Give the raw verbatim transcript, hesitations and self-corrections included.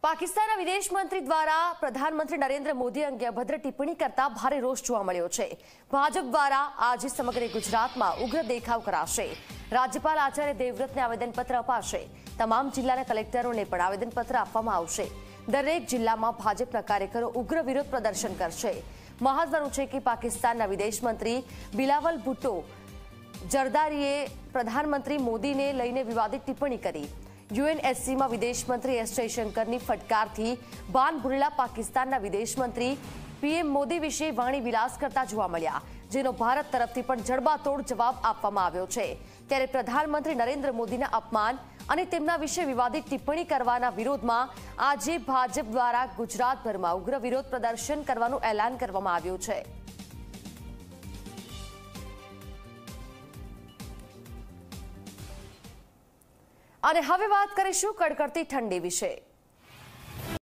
પાકિસ્તાનના વિદેશ મંત્રી દ્વારા પ્રધાનમંત્રી નરેન્દ્ર મોદી અંગે અભદ્ર ટિપ્પણી કરતા ભારે રોષ જોવા મળ્યો છે। ભાજપ દ્વારા આજે સમગ્ર ગુજરાતમાં ઉગ્ર દેખાવ કરાશે। રાજ્યપાલ આચાર્ય દેવવ્રતને આવેદનપત્ર અપાશે। તમામ જિલ્લાના કલેક્ટરોને પણ આવેદનપત્ર આપવામાં આવશે। દરેક જિલ્લામાં ભાજપના કાર્યકરો ઉગ્ર વિરોધ પ્રદર્શન કરશે। મહત્વનું છે કે પાકિસ્તાનના વિદેશ મંત્રી બિલાવલ ભુટ્ટો જરદારીએ પ્રધાનમંત્રી મોદીને લઈને વિવાદિત ટિપ્પણી કરી। યુએનએસસીમાં વિદેશ મંત્રી એસ જયશંકરની ફટકારથી બાન ભૂલેલા પાકિસ્તાનના વિદેશ મંત્રી પીએમ મોદી વિશે વાણી વિલાસ કરતા જોવા મળ્યા, જેનો ભારત તરફથી પણ જડબાતોડ જવાબ આપવામાં આવ્યો છે। ત્યારે પ્રધાનમંત્રી નરેન્દ્ર મોદીના અપમાન અને તેમના વિશે વિવાદિત ટિપ્પણી કરવાના વિરોધમાં આજે ભાજપ દ્વારા ગુજરાતભરમાં ઉગ્ર વિરોધ પ્રદર્શન કરવાનું એલાન કરવામાં આવ્યું છે। અને હવે વાત કરીશું કડકડતી ઠંડી વિશે।